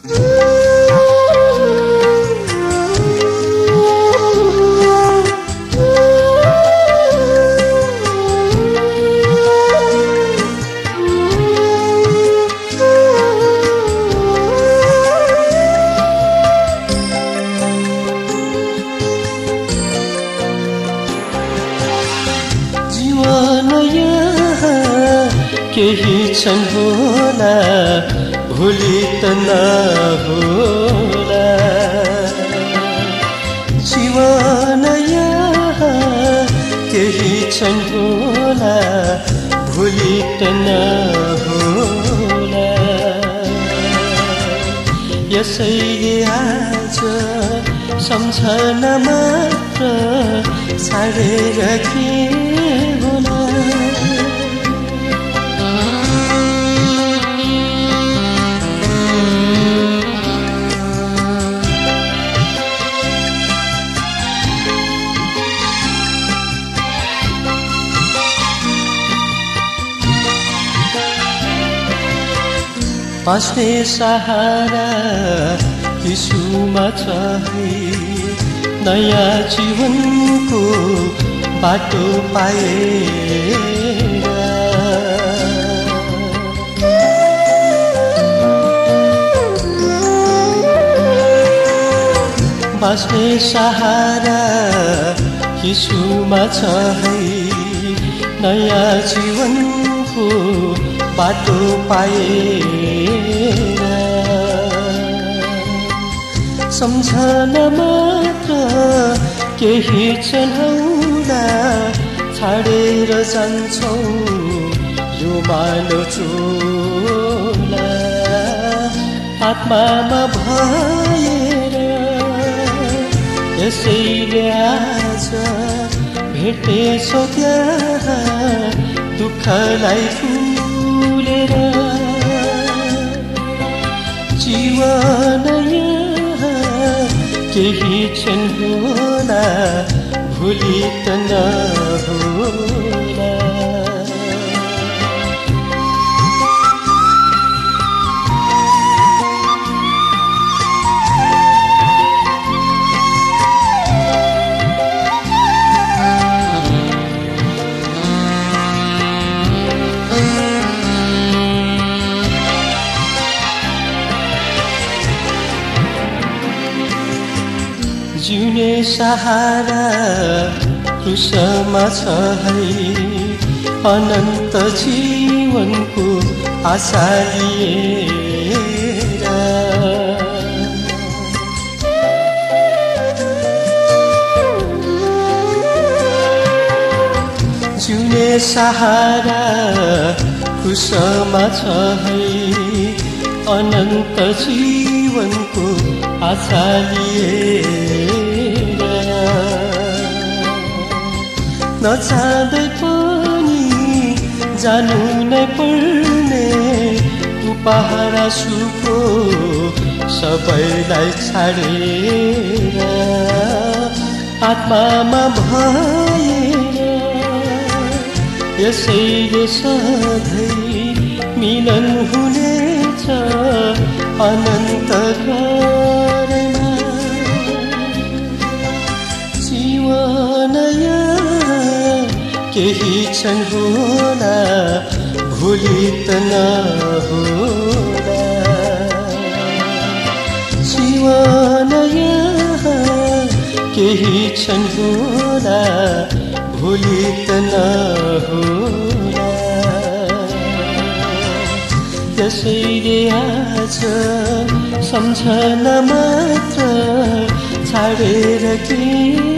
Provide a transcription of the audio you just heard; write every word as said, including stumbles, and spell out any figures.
केही क्षण होला भोलि त नहोला जीवन यहाँ केही क्षण होला भोलि त नहोला यसैले आज सम्झना मात्र छाडेर के होला बाँच्ने सहारा यीशुमा छ है नयाँ जीवनको बाटो पाएर बाँच्ने सहारा यीशुमा छ है नयाँ जीवनको बाटो पाएर सम्झना मात्र केही क्षणौला छाडेर जान्छौँ यो मानव चोला आत्मामा भएर यसैले आज भेटेछौँ त्यहाँ दुःखलाई फुलेर जीवन यहाँ केही क्षण होला भोलि त नहोला जिउने सहारा क्रुसमा छ है अनन्त जीवनको आशा लिएर जिउने सहारा क्रुसमा छ है अनन्त जीवनको आशा लिएर नचाहँदै पनि जानु नै पर्ने उपहारा सुको सबैलाई छाडेर आत्मामा भएर यसैले सधैँ मिलन हुनेछ अनन्त घरमा जीवन केही क्षण होला भोलि त नहोला जीवन यहाँ केही क्षण होला भोलि त नहोला त्यसैले आज सम्झना मात्र छाडेर के